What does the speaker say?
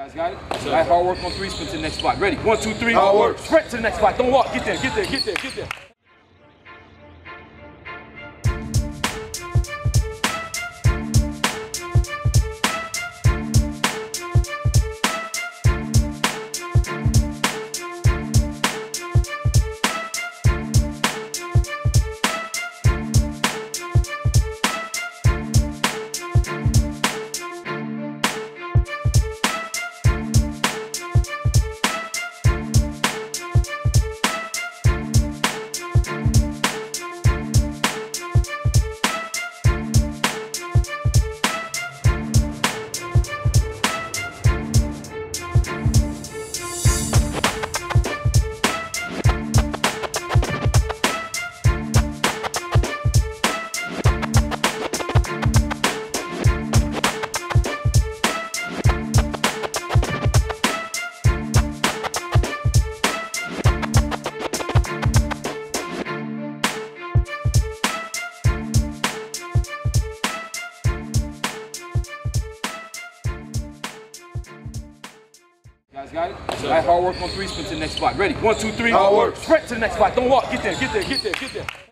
Guys got it? All right, hard work on three, sprint to the next spot. Ready? 1, 2, 3. Hard work. Sprint to the next spot. Don't walk. Get there, get there, get there, get there. Guys got it? All right, hard work on three, sprint to the next spot. Ready? 1, 2, 3. Hard work. Sprint to the next spot. Don't walk. Get there, get there, get there, get there.